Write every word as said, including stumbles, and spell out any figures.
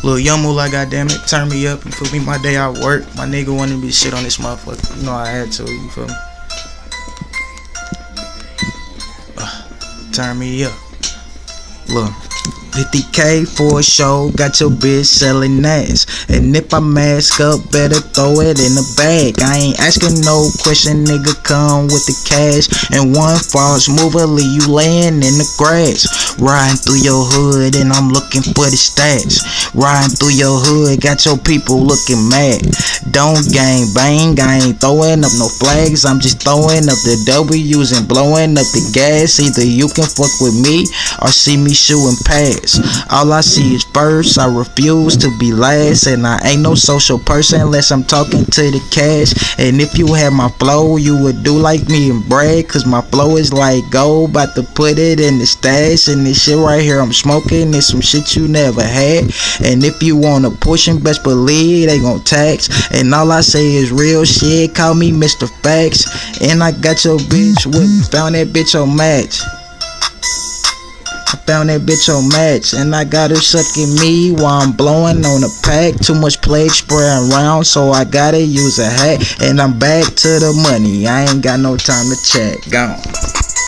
Lil Young Moolah, goddamn it, turn me up. You feel me? My day I work. My nigga wanted me to shit on this motherfucker. You know I had to. You feel me? Uh, turn me up. Look. fifty K for a show, got your bitch selling ass. And if I mask up, better throw it in the bag. I ain't asking no question, nigga, come with the cash. And one false move will leave you laying in the grass. Riding through your hood and I'm looking for the stats. Riding through your hood, got your people looking mad. Don't gang bang, I ain't throwing up no flags. I'm just throwing up the W's and blowing up the gas. Either you can fuck with me or see me shooting past. All I see is first, I refuse to be last. And I ain't no social person unless I'm talking to the cash. And if you had my flow, you would do like me and brag. Cause my flow is like gold, about to put it in the stash. And this shit right here I'm smoking is some shit you never had. And if you wanna push and best believe they gon' tax. And all I say is real shit, call me Mister Facts. And I got your bitch with me, found that bitch on Match. I found that bitch on Match, and I got her sucking me while I'm blowing on a pack. Too much plague spraying around, so I gotta use a hat. And I'm back to the money, I ain't got no time to chat. Gone.